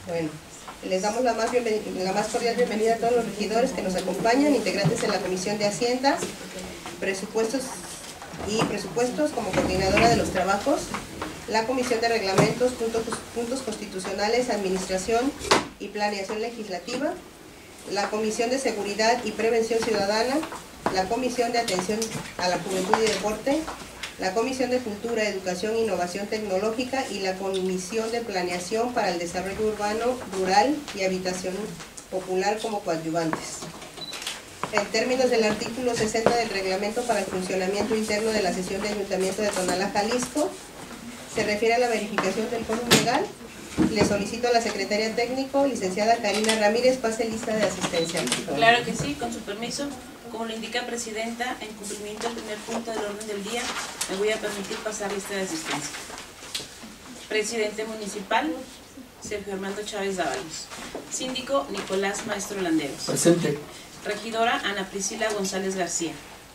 Bueno, les damos la más cordial bienvenida a todos los regidores que nos acompañan, integrantes en la Comisión de Hacienda, Presupuestos como coordinadora de los trabajos, la Comisión de Reglamentos, Puntos Constitucionales, Administración y Planeación Legislativa, la Comisión de Seguridad y Prevención Ciudadana, la Comisión de Atención a la Juventud y Deporte, la Comisión de Cultura, Educación e Innovación Tecnológica y la Comisión de Planeación para el Desarrollo Urbano, Rural y Habitación Popular como coadyuvantes. En términos del artículo 60 del Reglamento para el Funcionamiento Interno de la Sesión de Ayuntamiento de Tonalá, Jalisco, se refiere a la verificación del quórum legal. Le solicito a la secretaria técnico, licenciada Karina Ramírez, pase lista de asistencia. Claro que sí, con su permiso. Como lo indica Presidenta, en cumplimiento del primer punto del orden del día, me voy a permitir pasar lista de asistencia. Presidente Municipal, Sergio Armando Chávez Dávalos. Síndico, Nicolás Maestro Landeros. Presente. Regidora, Ana Priscila González García.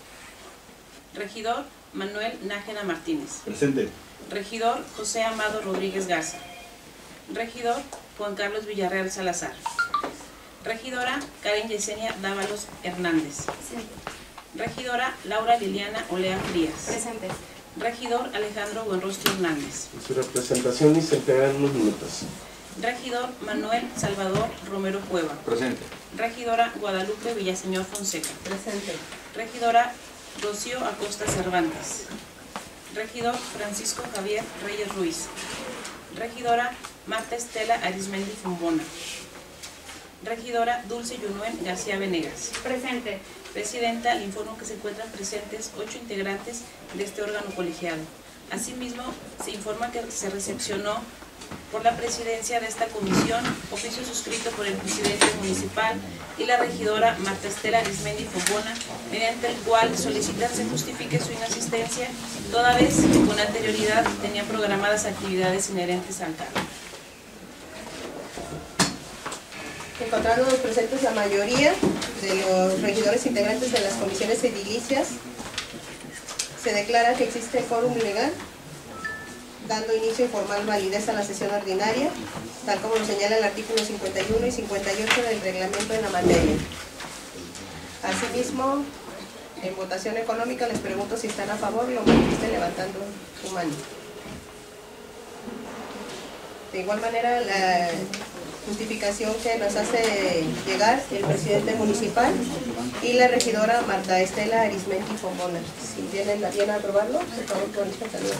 Regidor, Manuel Nájera Martínez. Presente. Regidor, José Amado Rodríguez Garza. Regidor, Juan Carlos Villarreal Salazar. Regidora, Karen Yesenia Dávalos Hernández. Presente. Regidora, Laura Liliana Olea Frías. Presente. Regidor, Alejandro Buenrostro Hernández. En su representación y se entregan unos minutos. Regidor, Manuel Salvador Romero Cueva. Presente. Regidora, Guadalupe Villaseñor Fonseca. Presente. Regidora, Rocío Acosta Cervantes. Regidor, Francisco Javier Reyes Ruiz. Regidora, Marta Estela Arismendi Fombona. Regidora, Dulce Yunuen García Venegas. Presente. Presidenta, le informo que se encuentran presentes 8 integrantes de este órgano colegiado. Asimismo, se informa que se recepcionó por la presidencia de esta comisión oficio suscrito por el presidente municipal y la regidora Marta Estela Arismendi Fombona, mediante el cual solicitan se justifique su inasistencia, toda vez que con anterioridad tenía programadas actividades inherentes al cargo. Encontrándonos presentes la mayoría de los regidores integrantes de las comisiones edilicias, se declara que existe quórum legal, dando inicio y formal validez a la sesión ordinaria, tal como lo señala el artículo 51 y 58 del reglamento en la materia. Asimismo, en votación económica les pregunto si están a favor, lo manifiesten levantando su mano. De igual manera, la justificación que nos hace llegar el presidente municipal y la regidora Marta Estela Arismendi Fombona. Si tienen la bien a aprobarlo, por favor, por también.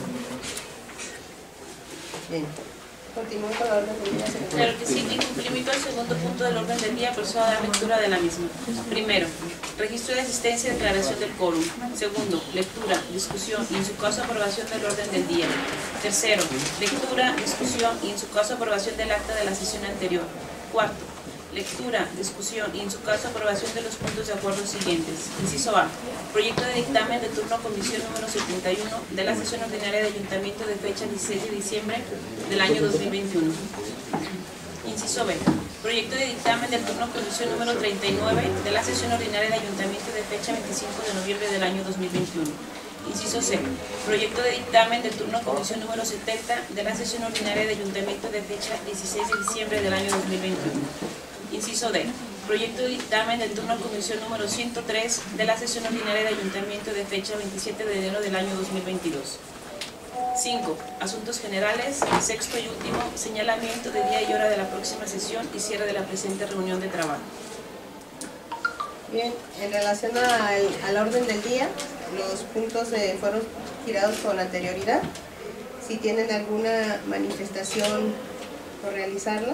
Bien. Continúo con la orden del día, secretaria. Claro que sí, en cumplimiento al segundo punto del orden del día, procedo a dar lectura de la misma. Primero, registro de asistencia y declaración del quórum. Segundo, lectura, discusión y en su caso aprobación del orden del día. Tercero, lectura, discusión y en su caso aprobación del acta de la sesión anterior. Cuarto, lectura, discusión y en su caso aprobación de los puntos de acuerdo siguientes. Inciso A, proyecto de dictamen de turno comisión número 71 de la sesión ordinaria de ayuntamiento de fecha 16 de diciembre del año 2021. Inciso B, proyecto de dictamen del turno comisión número 39 de la sesión ordinaria de ayuntamiento de fecha 25 de noviembre del año 2021. Inciso C, proyecto de dictamen del turno comisión número 70 de la sesión ordinaria de ayuntamiento de fecha 16 de diciembre del año 2021. Inciso D, proyecto de dictamen del turno comisión número 103 de la sesión ordinaria de ayuntamiento de fecha 27 de enero del año 2022. 5. Asuntos generales. Sexto y último, señalamiento de día y hora de la próxima sesión y cierre de la presente reunión de trabajo. Bien, en relación al orden del día, los puntos fueron girados con anterioridad. Si tienen alguna manifestación por realizarla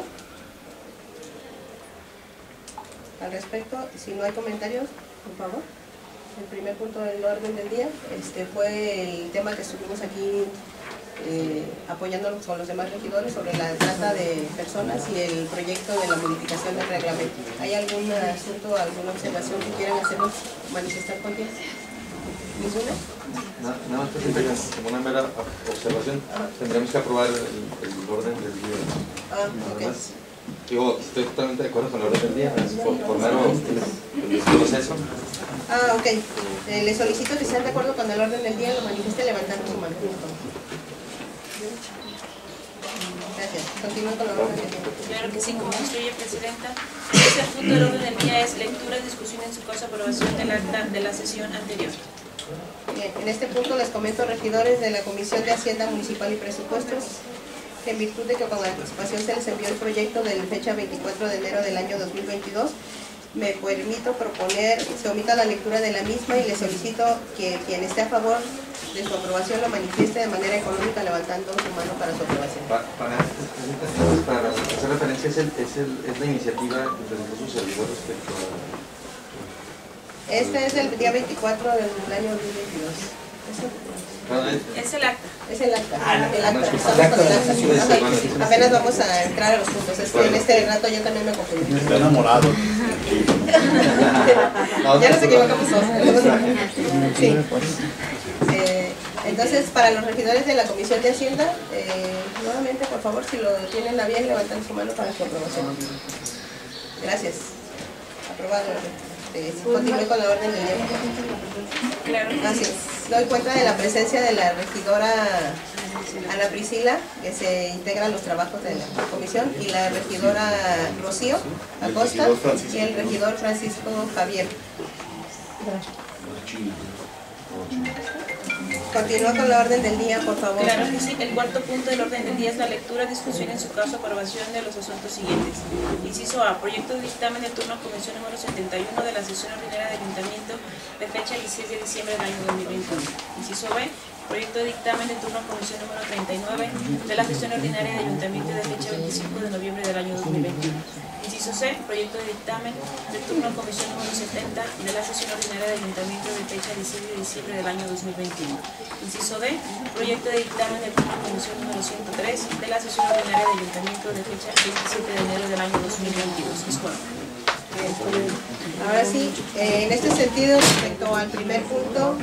al respecto, si no hay comentarios, por favor. El primer punto del orden del día fue el tema que estuvimos aquí apoyándonos con los demás regidores sobre la trata de personas y el proyecto de la modificación del reglamento. ¿Hay algún asunto, alguna observación que quieran hacernos manifestar con tiempo? ¿Ninguna? Nada más como una mera observación, tendremos que aprobar el orden del día. Ok. Digo, estoy totalmente de acuerdo con el orden del día, por mero proceso. Ok. Le solicito que sean de acuerdo con el orden del día, lo manifieste levantando su mano. Gracias. Continúo con la orden del día. Claro que sí, como instruye Presidenta. El tercer punto del orden del día es lectura, discusión y en su caso aprobación del acta de la sesión anterior. Bien, en este punto les comento, regidores de la Comisión de Hacienda Municipal y Presupuestos, que en virtud de que con anticipación se les envió el proyecto de la fecha 24 de enero del año 2022, me permito proponer, se omita la lectura de la misma y le solicito que quien esté a favor de su aprobación lo manifieste de manera económica levantando su mano para su aprobación. Para hacer referencia, es la iniciativa que presentó su servidor respecto a... Este es el día 24 del año 2022. Es el acta. Es el acta. El acta. no, Estamos el con el acta. acta. Apenas vamos a entrar a los puntos. Es que en este rato yo también me confundí. Está enamorado. Ya nos equivocamos todos. Sí. Entonces, para los regidores de la Comisión de Hacienda, nuevamente, por favor, si lo tienen a bien, levantan su mano para su aprobación. Gracias. Aprobado. Continúe con la orden del día. Claro. Así. Doy cuenta de la presencia de la regidora Ana Priscila, que se integra a los trabajos de la comisión, y la regidora Rocío Acosta y el regidor Francisco Javier. Continúa con la orden del día, por favor. Claro que sí. El cuarto punto del orden del día es la lectura, discusión y en su caso aprobación de los asuntos siguientes. Inciso A. Proyecto de dictamen de turno comisión número 71 de la sesión ordinaria de ayuntamiento de fecha 16 de diciembre del año 2021. Inciso B. Proyecto de dictamen de turno comisión número 39 de la sesión ordinaria de ayuntamiento de fecha 25 de noviembre del año 2021. Inciso C. Proyecto de dictamen de turno comisión número 70 de la sesión ordinaria de ayuntamiento de fecha 16 de diciembre del año 2021. Inciso D. Proyecto de dictamen de turno comisión número 103 de la sesión ordinaria de ayuntamiento de fecha 27 de enero del año 2022. Es correcto. Ahora sí, en este sentido, respecto al primer punto,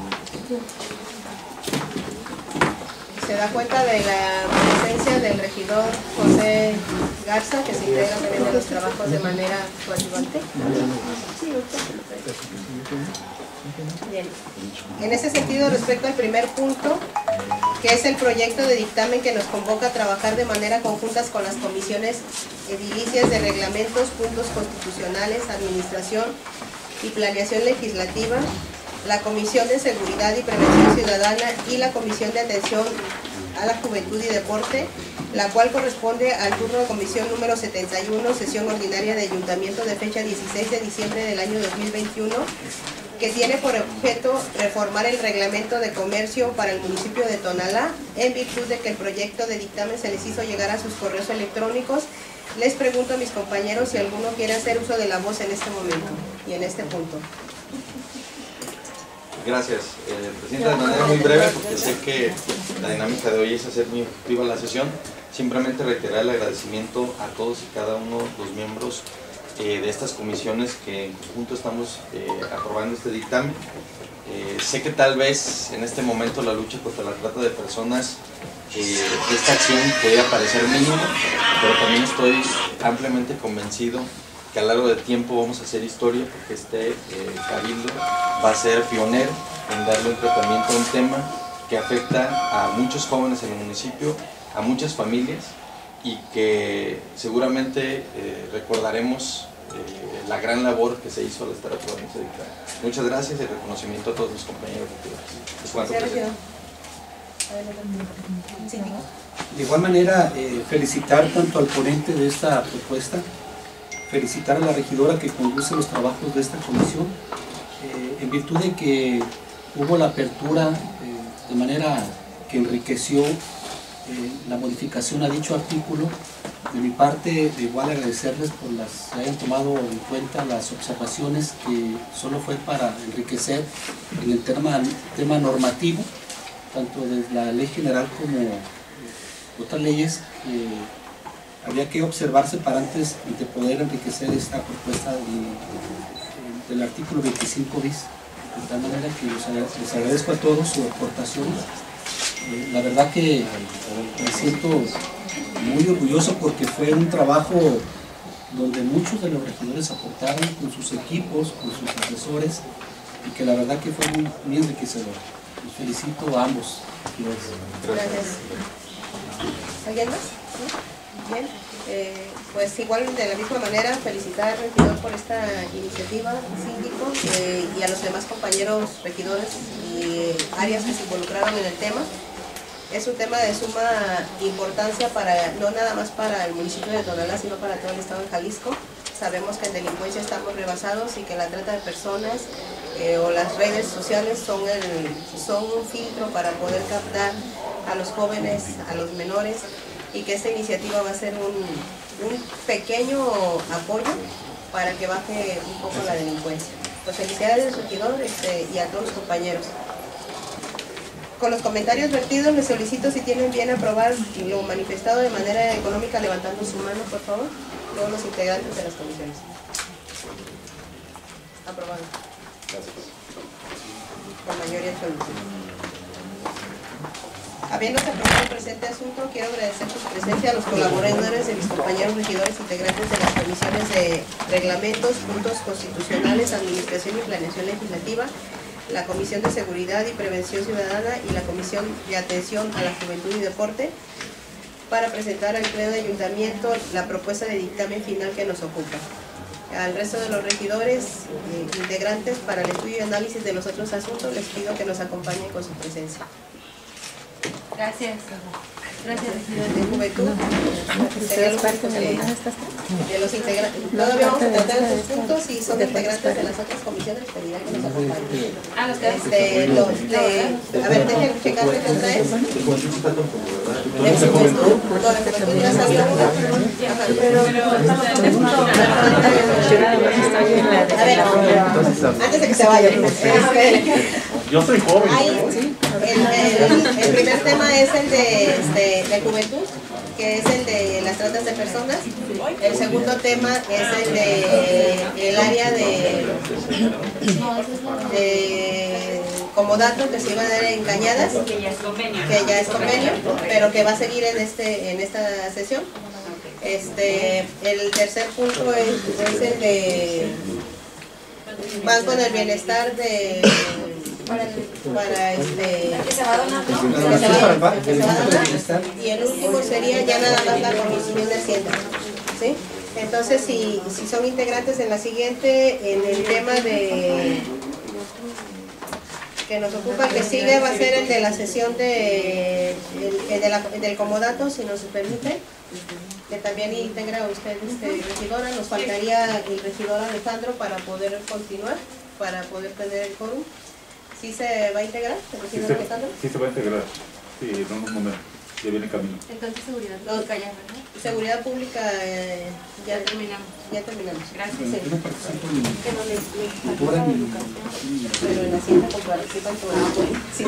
se da cuenta de la presencia del regidor José Garza, que se integra también a los trabajos de manera coadyuvante. Bien. En ese sentido, respecto al primer punto, que es el proyecto de dictamen que nos convoca a trabajar de manera conjunta con las comisiones edilicias de reglamentos, puntos constitucionales, administración y planeación legislativa, la Comisión de Seguridad y Prevención Ciudadana y la Comisión de Atención a la Juventud y Deporte, la cual corresponde al turno de comisión número 71, sesión ordinaria de ayuntamiento de fecha 16 de diciembre del año 2021, que tiene por objeto reformar el reglamento de comercio para el municipio de Tonalá, en virtud de que el proyecto de dictamen se les hizo llegar a sus correos electrónicos. Les pregunto a mis compañeros si alguno quiere hacer uso de la voz en este momento y en este punto. Gracias, Presidenta. De manera muy breve, porque sé que la dinámica de hoy es hacer muy efectiva la sesión, simplemente reiterar el agradecimiento a todos y cada uno de los miembros de estas comisiones que en conjunto estamos aprobando este dictamen. Sé que tal vez en este momento la lucha contra la trata de personas, esta acción podría parecer mínima, pero también estoy ampliamente convencido que a lo largo del tiempo vamos a hacer historia, porque este cabildo va a ser pionero en darle un tratamiento a un tema que afecta a muchos jóvenes en el municipio, a muchas familias, y que seguramente recordaremos la gran labor que se hizo al estar aprobando ese dictamen. Muchas gracias y reconocimiento a todos los compañeros regidores. Es cuanto, presidente. De igual manera, felicitar tanto al ponente de esta propuesta, felicitar a la regidora que conduce los trabajos de esta comisión, en virtud de que hubo la apertura de manera que enriqueció la modificación a dicho artículo. De mi parte, igual agradecerles por que hayan tomado en cuenta las observaciones, que solo fue para enriquecer en el tema normativo, tanto de la ley general como otras leyes que había que observarse para antes de poder enriquecer esta propuesta del artículo 25 bis. De tal manera que les agradezco a todos su aportación. La verdad que me siento muy orgulloso porque fue un trabajo donde muchos de los regidores aportaron con sus equipos, con sus asesores, y que la verdad que fue muy enriquecedor. Los felicito a ambos. Gracias. ¿Alguien más? Bien, pues igual de la misma manera felicitar al regidor por esta iniciativa, síndico, y a los demás compañeros regidores y áreas que se involucraron en el tema. Es un tema de suma importancia no nada más para el municipio de Tonalá, sino para todo el estado de Jalisco. Sabemos que en delincuencia estamos rebasados y que la trata de personas o las redes sociales son un filtro para poder captar a los jóvenes, a los menores, y que esta iniciativa va a ser un pequeño apoyo para que baje un poco la delincuencia. Pues felicidades al regidor y a todos los compañeros. Con los comentarios vertidos les solicito si tienen bien aprobar lo manifestado de manera económica levantando su mano, por favor, todos los integrantes de las comisiones. Aprobado. Gracias. Con mayoría absoluta. Habiéndose aprobado el presente asunto, quiero agradecer su presencia a los colaboradores de mis compañeros regidores integrantes de las comisiones de reglamentos, puntos constitucionales, administración y planeación legislativa, la Comisión de Seguridad y Prevención Ciudadana y la Comisión de Atención a la Juventud y Deporte, para presentar al Pleno de Ayuntamiento la propuesta de dictamen final que nos ocupa. Al resto de los regidores integrantes para el estudio y análisis de los otros asuntos, les pido que nos acompañen con su presencia. Gracias. Gracias, De Juventud, sería los únicos de los integrantes. Todavía vamos a tratar estos puntos y son integrantes de las otras comisiones, pedirán que nos acompañen. Ah, los que a ver, déjenme checar qué otra es. De Juventud, lo de Juventud ya sabía una. A ver, antes de que se vayan. Yo soy joven. El primer tema es el de juventud, que es el de las tratas de personas. El segundo tema es el de el área de comodato, que se iba a dar en Cañadas, que ya es convenio, pero que va a seguir en esta sesión. El tercer punto es el de van con el bienestar de que se va a donar, y el último sería ya nada más la Comisión de Hacienda, ¿sí? Entonces, si son integrantes en la siguiente, en el tema de que nos ocupa, que sigue, va a ser el de la sesión del comodato, si nos permite, que también integra usted, regidora. Nos faltaría el regidor Alejandro para poder continuar, para poder tener el quórum. ¿Sí se va a integrar el regidor Alejandro? Sí se va a integrar, sí, en un momento, ya viene en camino. Entonces, seguridad pública ya, ¿verdad? Seguridad pública, ya terminamos. Gracias. Sí. Que no le Pero en la Hacienda participan todos. Sí.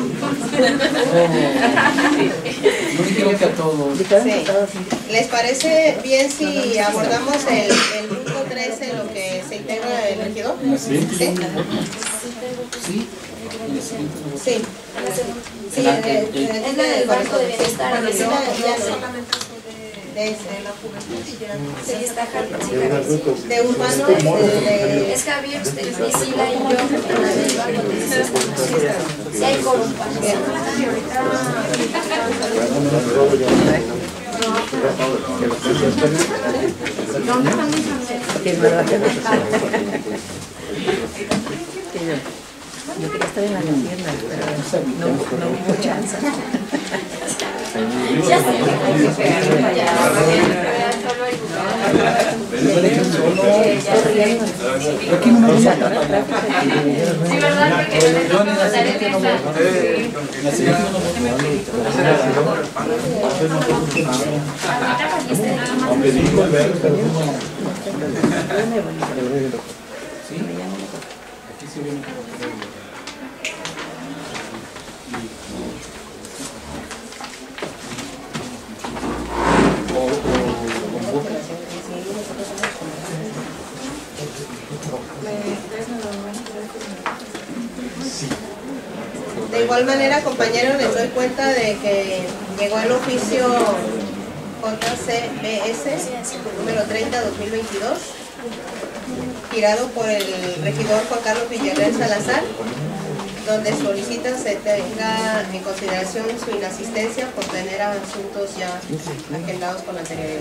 No dijeron que a todos. Sí. ¿Les parece bien si abordamos el punto 13, lo que se integra el regidor? Sí. Sí. Sí. Sí. Sí, es la del Banco de Bienestar. De urbano, Es Javier, usted, Priscila y yo, en la del Banco de Bienestar. Sí hay quórum. ¿Dónde están mis Yo quería estar en la pierna, pero no hubo chance. Ya Aquí no me gusta. sí, ¿verdad? Porque no les vamos a dar en Aquí sí viene. De igual manera, compañeros, les doy cuenta de que llegó el oficio JCBS número 30/2022, girado por el regidor Juan Carlos Villarreal Salazar, donde solicita se tenga en consideración su inasistencia por tener asuntos ya agendados con anterioridad.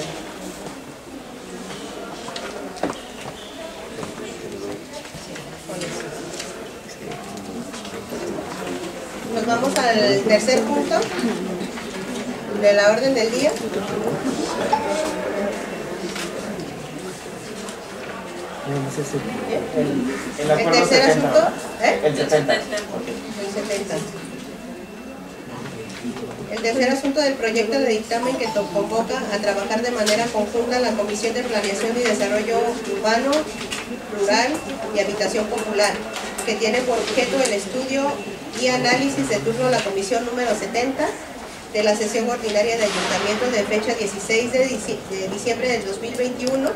Nos vamos al tercer punto de la orden del día. El tercer asunto, El 70. El tercer asunto del proyecto de dictamen que convoca a trabajar de manera conjunta la Comisión de Planeación y Desarrollo Urbano, Rural y Habitación Popular, que tiene por objeto el estudio y análisis de turno a la comisión número 70 de la sesión ordinaria de ayuntamiento de fecha 16 de diciembre del 2021,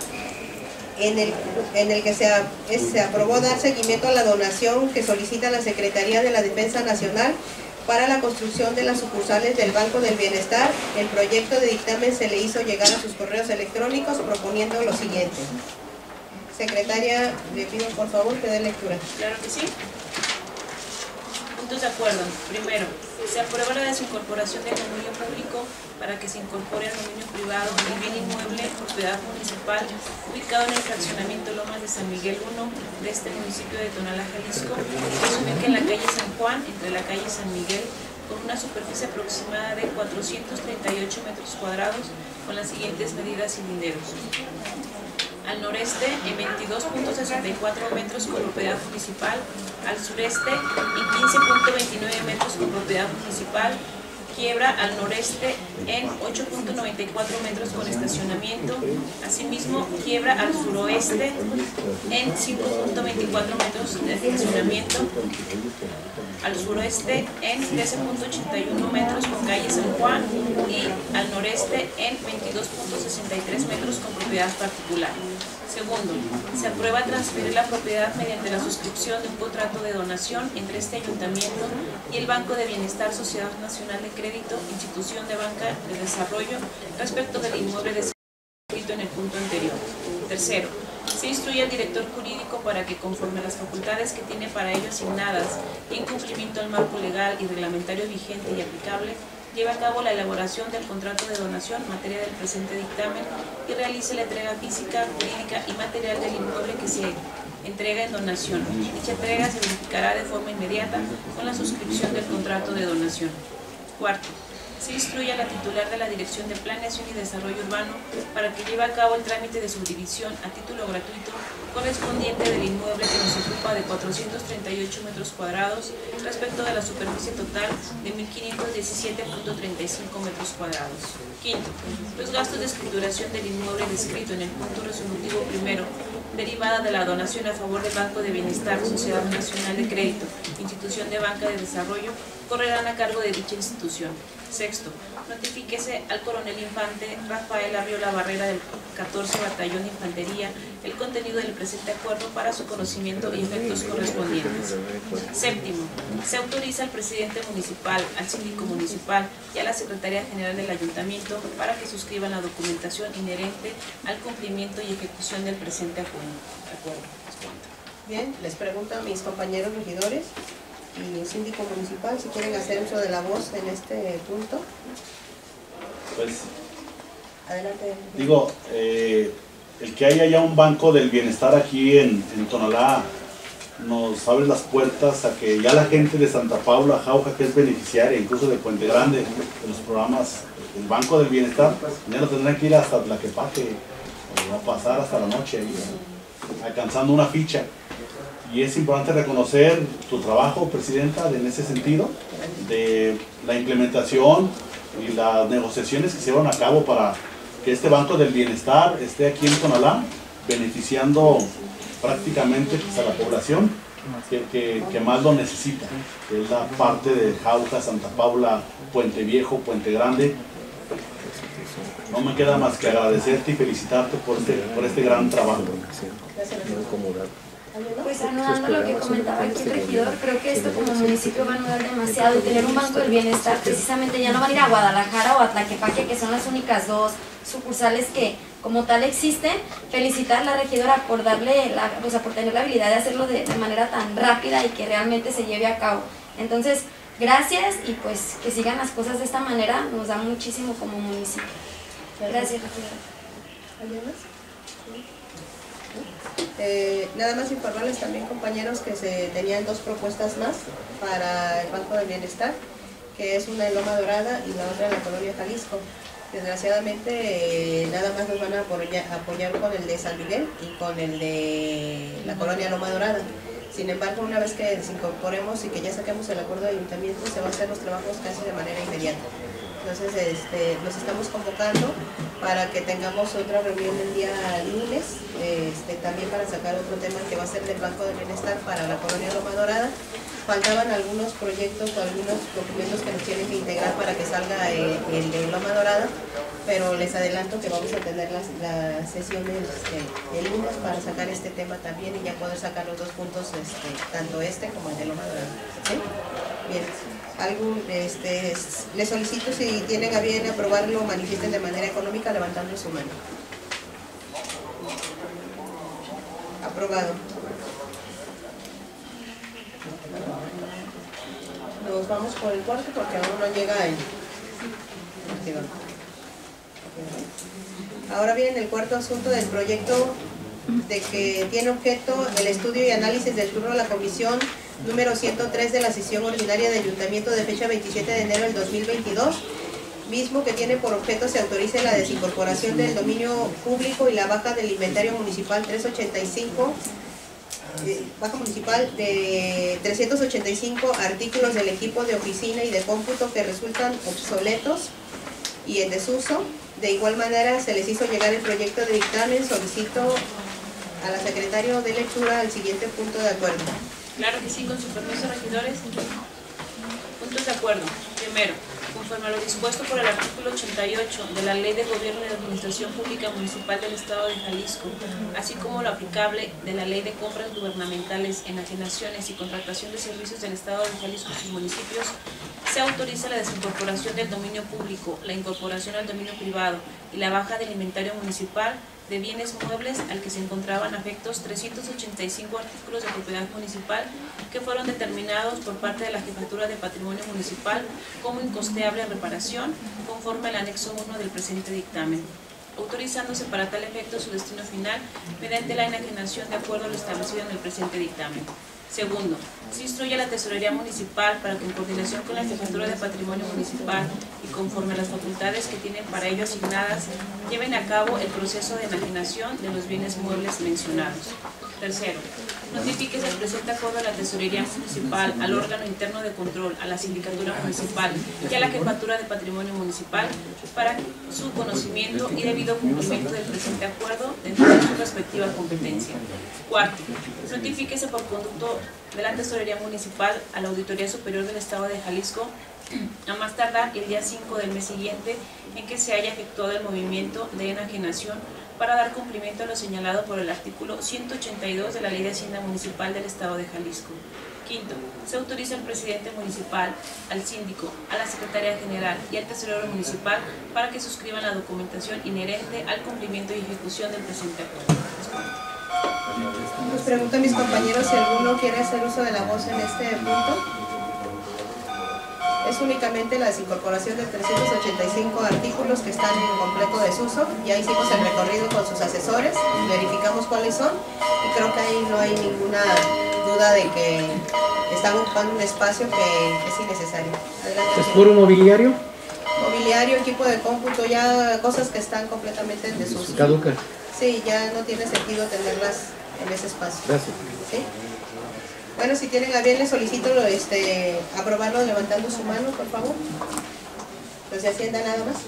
en el que se aprobó dar seguimiento a la donación que solicita la Secretaría de la Defensa Nacional para la construcción de las sucursales del Banco del Bienestar. El proyecto de dictamen se le hizo llegar a sus correos electrónicos proponiendo lo siguiente. Secretaria, le pido por favor que dé lectura. Claro que sí. Puntos de acuerdo. Primero, se aprueba la desincorporación del dominio público para que se incorpore al dominio privado el bien inmueble, propiedad municipal, ubicado en el fraccionamiento Lomas de San Miguel 1 de este municipio de Tonalá, Jalisco, que se ubica en la calle San Juan, entre la calle San Miguel, con una superficie aproximada de 438 metros cuadrados, con las siguientes medidas y linderos. Al noreste en 22.64 metros con propiedad municipal, al sureste en 15.29 metros con propiedad municipal, quiebra al noreste en 8.94 metros con estacionamiento, asimismo quiebra al suroeste en 5.24 metros de estacionamiento, al suroeste en 13.81 metros con calle San Juan y al noreste en 22.63 metros con propiedad particular. Segundo, se aprueba transferir la propiedad mediante la suscripción de un contrato de donación entre este ayuntamiento y el Banco de Bienestar Sociedad Nacional de Crédito, institución de banca de desarrollo, respecto del inmueble descrito en el punto anterior. Tercero, se instruye al director jurídico para que, conforme a las facultades que tiene para ello asignadas y en cumplimiento al marco legal y reglamentario vigente y aplicable, lleve a cabo la elaboración del contrato de donación, materia del presente dictamen, y realice la entrega física, jurídica y material del inmueble que se entrega en donación. Dicha entrega se verificará de forma inmediata con la suscripción del contrato de donación. Cuarto, se instruye a la titular de la Dirección de Planeación y Desarrollo Urbano para que lleve a cabo el trámite de subdivisión a título gratuito correspondiente del inmueble que nos ocupa de 438 metros cuadrados respecto de la superficie total de 1.517.35 metros cuadrados. Quinto, los gastos de escrituración del inmueble descrito en el punto resolutivo primero, derivada de la donación a favor del Banco de Bienestar, Sociedad Nacional de Crédito, institución de banca de desarrollo, correrán a cargo de dicha institución. Sexto, notifíquese al coronel infante Rafael Arriola Barrera del 14 Batallón de Infantería el contenido del presente acuerdo para su conocimiento y efectos correspondientes. Séptimo, se autoriza al presidente municipal, al síndico municipal y a la secretaria general del ayuntamiento para que suscriban la documentación inherente al cumplimiento y ejecución del presente acuerdo. Bien, les pregunto a mis compañeros regidores y el síndico municipal si quieren hacer uso de la voz en este punto. Pues, Adelante. digo, el que haya ya un Banco del Bienestar aquí en Tonalá nos abre las puertas a que ya la gente de Santa Paula, Jauja, que es beneficiaria, incluso de Puente Grande, de los programas del Banco del Bienestar, ya no tendrán que ir hasta Tlaquepaque o a pasar hasta la noche alcanzando una ficha. Y es importante reconocer tu trabajo, Presidenta, en ese sentido, de la implementación y las negociaciones que se llevaron a cabo para que este Banco del Bienestar esté aquí en Tonalá, beneficiando prácticamente pues, a la población que más lo necesita, que es la parte de Jauja, Santa Paula, Puente Viejo, Puente Grande. No me queda más que agradecerte y felicitarte por este gran trabajo. Pues anudando lo que comentaba aquí el regidor, creo que esto como municipio va a anudar demasiado y tener un Banco del Bienestar precisamente ya no van a ir a Guadalajara o a Tlaquepaque, que son las únicas dos sucursales que como tal existen. Felicitar a la regidora por darle por tener la habilidad de hacerlo de manera tan rápida y que realmente se lleve a cabo. Entonces, gracias y pues que sigan las cosas de esta manera, nos da muchísimo como municipio. Gracias, regidora. ¿Alguien más? Nada más informarles también, compañeros, que se tenían 2 propuestas más para el Banco del Bienestar, que es una en Loma Dorada y la otra en la Colonia Jalisco. Desgraciadamente nada más nos van a apoyar con el de San Miguel y con el de la Colonia Loma Dorada. Sin embargo, una vez que desincorporemos y que ya saquemos el acuerdo de ayuntamiento, se van a hacer los trabajos casi de manera inmediata. Entonces los estamos convocando para que tengamos otra reunión el día lunes, también para sacar otro tema que va a ser del Banco del Bienestar para la Colonia Loma Dorada. Faltaban algunos proyectos o algunos documentos que nos tienen que integrar para que salga el de Loma Dorada, pero les adelanto que vamos a tener las sesiones el lunes para sacar este tema también y ya poder sacar los 2 puntos, tanto como el de Loma Dorada. ¿Sí? Bien. Les solicito, si tienen a bien aprobarlo, manifiesten de manera económica levantando su mano. Aprobado. Nos vamos por el cuarto porque aún no llega el regidor. Ahora bien, el cuarto asunto del proyecto de que tiene objeto el estudio y análisis del turno de la comisión número 103 de la sesión ordinaria de ayuntamiento de fecha 27 de enero del 2022, mismo que tiene por objeto se autorice la desincorporación del dominio público y la baja del inventario municipal 385, baja municipal de 385 artículos del equipo de oficina y de cómputo que resultan obsoletos y en desuso. De igual manera se les hizo llegar el proyecto de dictamen. Solicito a la secretaria de lectura al siguiente punto de acuerdo. Claro que sí, con su permiso, regidores. Puntos de acuerdo. Primero, conforme a lo dispuesto por el artículo 88 de la Ley de Gobierno y Administración Pública Municipal del Estado de Jalisco, así como lo aplicable de la Ley de Compras Gubernamentales, Enajenaciones y Contratación de Servicios del Estado de Jalisco y sus municipios, se autoriza la desincorporación del dominio público, la incorporación al dominio privado y la baja del inventario municipal de bienes muebles al que se encontraban afectos 385 artículos de propiedad municipal que fueron determinados por parte de la Jefatura de Patrimonio Municipal como incosteable reparación, conforme al anexo 1 del presente dictamen, autorizándose para tal efecto su destino final mediante la enajenación de acuerdo a lo establecido en el presente dictamen. Segundo, se instruye a la Tesorería Municipal para que en coordinación con la Jefatura de Patrimonio Municipal y conforme a las facultades que tienen para ello asignadas, lleven a cabo el proceso de enajenación de los bienes muebles mencionados. Tercero, notifíquese el presente acuerdo a la Tesorería Municipal, al órgano interno de control, a la Sindicatura Municipal y a la Jefatura de Patrimonio Municipal para su conocimiento y debido cumplimiento del presente acuerdo dentro de su respectiva competencia. Cuarto, notifíquese por conducto de la Tesorería Municipal a la Auditoría Superior del Estado de Jalisco a más tardar el día 5 del mes siguiente en que se haya efectuado el movimiento de enajenación para dar cumplimiento a lo señalado por el artículo 182 de la Ley de Hacienda Municipal del Estado de Jalisco. Quinto, se autoriza al presidente municipal, al síndico, a la secretaria general y al tesorero municipal para que suscriban la documentación inherente al cumplimiento y ejecución del presente acuerdo. Nos pregunto a mis compañeros si alguno quiere hacer uso de la voz en este punto. Es únicamente la desincorporación de 385 artículos que están en completo desuso. Ya hicimos el recorrido con sus asesores, verificamos cuáles son y creo que ahí no hay ninguna duda de que están ocupando un espacio que es innecesario. Adelante. ¿Es puro mobiliario? Mobiliario, equipo de cómputo, ya cosas que están completamente en desuso. Caduca. Sí, ya no tiene sentido tenerlas en ese espacio. Gracias. ¿Sí? Bueno, si tienen a bien, les solicito aprobarlo levantando su mano, por favor. Los de Hacienda nada más.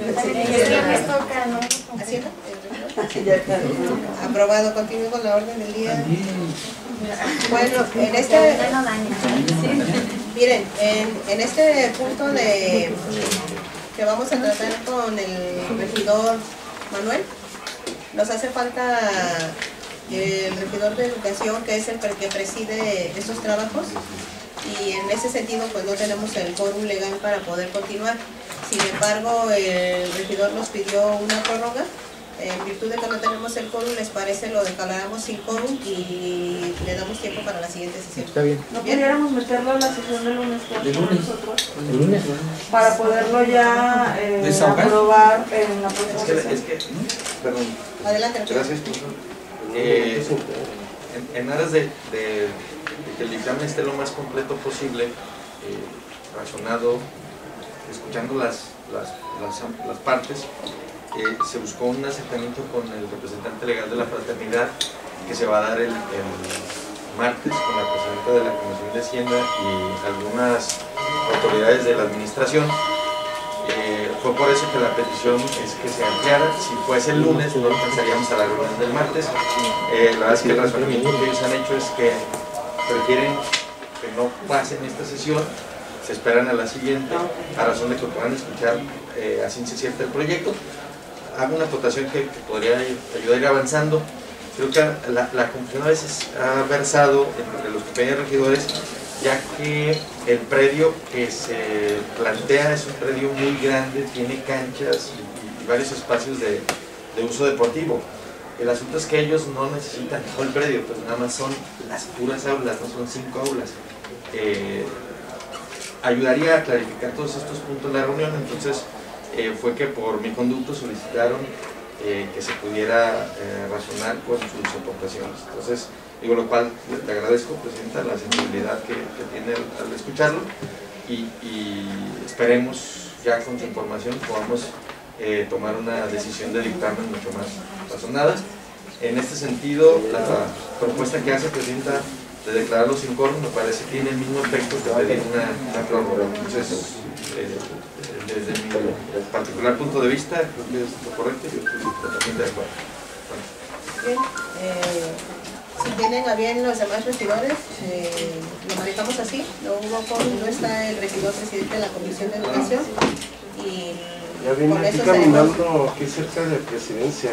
¿Hacienda? Aprobado. Continúo con la orden del día. Bueno, en este... Miren, en este punto que vamos a tratar con el regidor Manuel, nos hace falta el regidor de educación, que es el que preside estos trabajos, y en ese sentido pues no tenemos el quórum legal para poder continuar. Sin embargo, el regidor nos pidió una prórroga En virtud de que no tenemos el quórum, ¿les parece lo declaramos sin quórum y le damos tiempo para la siguiente sesión? Está bien. ¿No pudiéramos meterlo a la sesión del lunes? ¿De lunes? Nosotros? ¿El lunes? Para poderlo ya ¿Desahogar? aprobar en la próxima sesión. Perdón. Adelante. Gracias, profesor. En aras de que el dictamen esté lo más completo posible, razonado, escuchando las partes, se buscó un acercamiento con el representante legal de la fraternidad que se va a dar el martes con la presidenta de la Comisión de Hacienda y algunas autoridades de la administración. Fue por eso que la petición es que se ampliara. Si fuese el lunes no alcanzaríamos a la reunión del martes. La verdad es que el razonamiento que ellos han hecho es que prefieren que no pasen esta sesión, se esperan a la siguiente, a razón de que puedan escuchar a ciencia cierta el proyecto. Hago una acotación que podría ayudar a ir avanzando. Creo que la confusión a veces ha versado entre los compañeros regidores, ya que el predio que se plantea es un predio muy grande, tiene canchas y varios espacios de uso deportivo. El asunto es que ellos no necesitan todo el predio, pues nada más son las puras aulas, no son 5 aulas. Ayudaría a clarificar todos estos puntos de la reunión, entonces fue que por mi conducto solicitaron que se pudiera razonar con sus aportaciones. Entonces, digo, lo cual le agradezco, Presidenta, la sensibilidad que tiene al escucharlo y esperemos ya con su información podamos tomar una decisión de dictamen mucho más razonada. En este sentido, la propuesta que hace, Presidenta, de declararlo sin quórum, me parece que tiene el mismo efecto que pedir una prórroga. Entonces, desde mi particular punto de vista, creo que es lo correcto y yo estoy totalmente de acuerdo. Bien, si tienen a bien los demás regidores, lo manejamos así. No hubo quórum, no está el regidor presidente de la Comisión de Educación y ya vine con aquí eso caminando aquí cerca de Presidencia.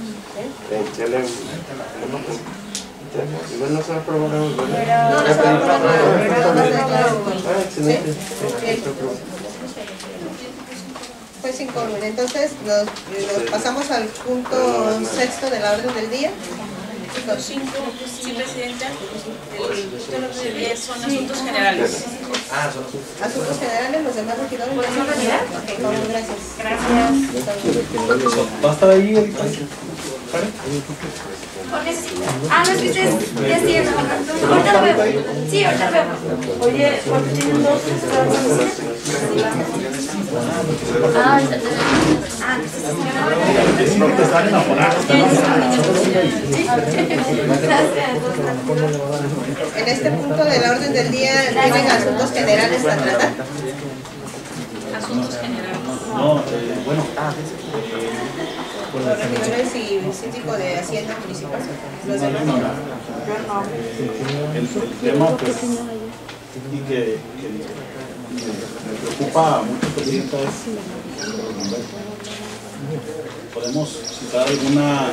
Igual no se va a aprobar algo, ¿verdad? No, no se va a aprobar nada. Ah, excelente. Fue sin quórum. Entonces nos pasamos al punto 6 de la orden del día. Los 5, sí, Presidenta, el punto del orden del día son asuntos generales. Son Asuntos generales, los demás regidores. ¿Podemos retirar? Ok, Pablo, gracias. Gracias. ¿Va a estar ahí ahorita? No es que ustedes ya siguen trabajando. Ahorita lo veo. Sí, ahorita lo veo. Oye, ¿cuánto tienen dos? En este punto de la orden del día tienen asuntos generales a tratar. Asuntos generales. No, bueno, Los regidores y el síndico de Hacienda Municipal. Los demás. el tema, pues, y que me preocupa mucho, Presidenta, es los bomberos. Podemos citar alguna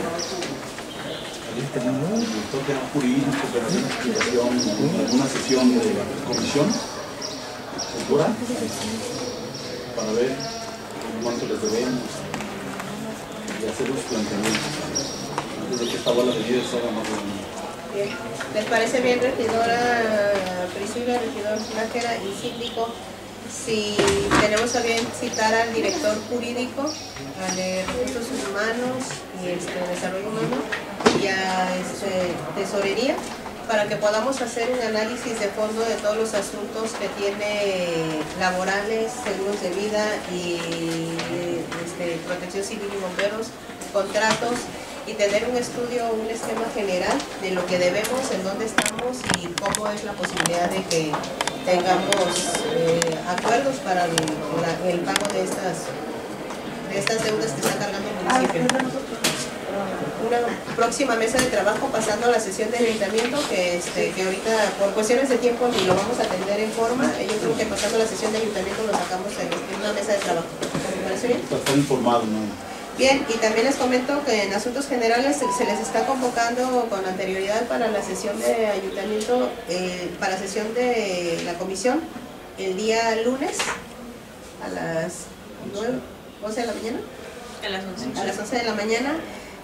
toque jurídico, pero alguna explicación, alguna sesión de la comisión cultura para ver cuánto les debemos y hacer los planteamientos antes de que esta bola de nieve se haga más grande. Bien. ¿Les parece bien, regidora Priscila, regidor Nájera y síndico, si tenemos a bien citar al director jurídico, al de Recursos Humanos y Desarrollo Humano y a Tesorería, para que podamos hacer un análisis de fondo de todos los asuntos que tiene laborales, seguros de vida y protección civil y bomberos, contratos, y tener un estudio, un esquema general de lo que debemos, en dónde estamos y cómo es la posibilidad de que tengamos acuerdos para el pago de estas deudas que está cargando el municipio. Una próxima mesa de trabajo pasando a la sesión de ayuntamiento que ahorita por cuestiones de tiempo ni lo vamos a atender en forma. Yo creo que pasando a la sesión de ayuntamiento lo sacamos en una mesa de trabajo. ¿Me parece bien? Está informado, ¿no? Bien, y también les comento que en asuntos generales se les está convocando con anterioridad para la sesión de ayuntamiento, para sesión de la comisión, el día lunes a las 11 de la mañana. A las 11. A las 11 de la mañana,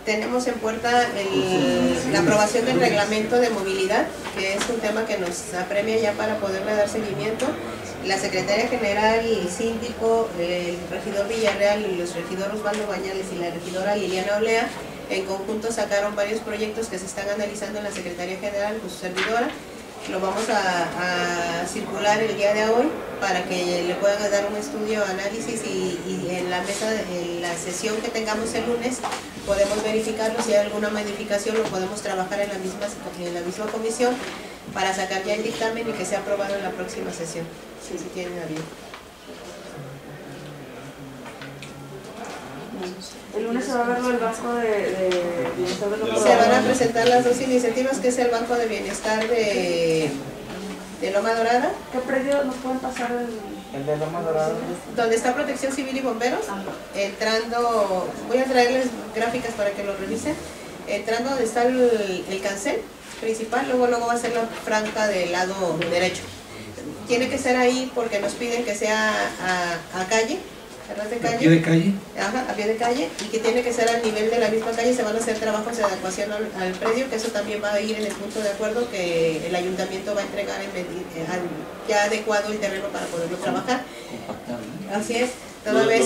tenemos en puerta la aprobación del reglamento de movilidad, que es un tema que nos apremia ya para poderle dar seguimiento. La Secretaria General, el síndico, el regidor Villarreal y los regidores Osvaldo Bañales y la regidora Liliana Olea, en conjunto sacaron varios proyectos que se están analizando en la Secretaría General con su servidora. Lo vamos a circular el día de hoy para que le puedan dar un estudio, análisis y en la mesa, en la sesión que tengamos el lunes podemos verificarlo. Si hay alguna modificación lo podemos trabajar en la misma comisión para sacar ya el dictamen y que sea aprobado en la próxima sesión, si tienen a bien. El lunes se va a ver el Banco de Bienestar de Loma Se Dorada. van a presentar las dos iniciativas, que es el Banco de Bienestar de Loma Dorada, ¿Qué predio nos pueden pasar el de Loma Dorada? donde está Protección Civil y Bomberos, entrando, voy a traerles gráficas para que lo revisen, entrando donde está el cancel principal, luego va a ser la franja del lado derecho. Tiene que ser ahí porque nos piden que sea a calle, ¿verdad? De calle. ¿A pie de calle? Ajá, a pie de calle, y que tiene que ser al nivel de la misma calle. Se van a hacer trabajos de adecuación al predio, que eso también va a ir en el punto de acuerdo que el ayuntamiento va a entregar ya adecuado el terreno para poderlo trabajar. Así es, toda vez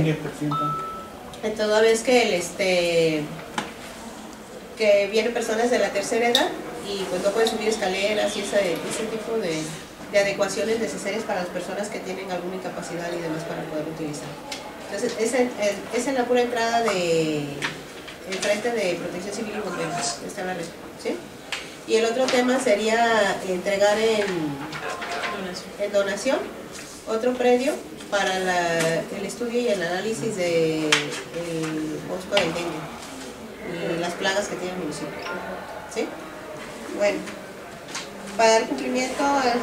que vienen personas de la tercera edad y pues no pueden subir escaleras y ese tipo de adecuaciones necesarias para las personas que tienen alguna incapacidad y demás para poder utilizar. Entonces, es en la pura entrada enfrente de Protección Civil y Bomberos, está en la red, ¿sí? Y el otro tema sería entregar en donación otro predio para el estudio y el análisis del mosco del dengue y las plagas que tiene el municipio, ¿sí? Bueno, para dar cumplimiento al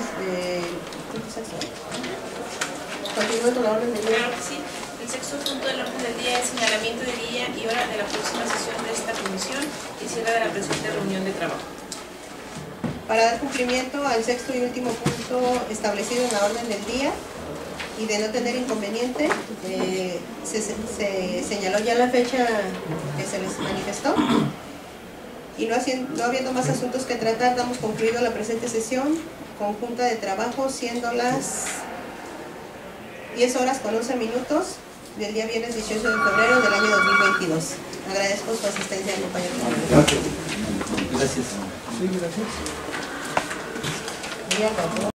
continúo con la orden del día. Claro que sí. El sexto punto del orden del día es señalamiento de día y hora de la próxima sesión de esta comisión y cierre de la presente reunión de trabajo. Para dar cumplimiento al sexto y último punto establecido en la orden del día y de no tener inconveniente, se señaló ya la fecha que se les manifestó. Y no habiendo más asuntos que tratar, damos concluido la presente sesión conjunta de trabajo, siendo las 10:11 del día viernes 18 de febrero del año 2022. Agradezco su asistencia, compañeros. Gracias. Gracias. Sí, gracias.